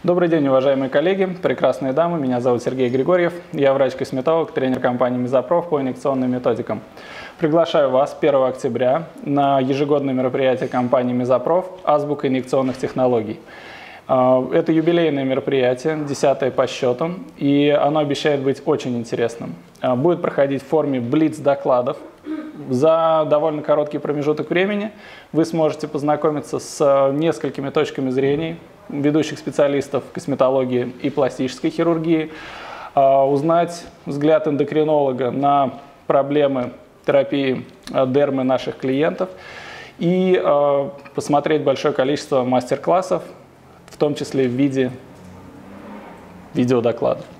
Добрый день, уважаемые коллеги, прекрасные дамы. Меня зовут Сергей Григорьев. Я врач-косметолог, тренер компании Мезопроф по инъекционным методикам. Приглашаю вас 1 октября на ежегодное мероприятие компании Мезопроф «Азбука инъекционных технологий». Это юбилейное мероприятие, 10-е по счету, и оно обещает быть очень интересным. Будет проходить в форме блиц-докладов. За довольно короткий промежуток времени вы сможете познакомиться с несколькими точками зрения ведущих специалистов косметологии и пластической хирургии, узнать взгляд эндокринолога на проблемы терапии дермы наших клиентов и посмотреть большое количество мастер-классов, в том числе в виде видеодокладов.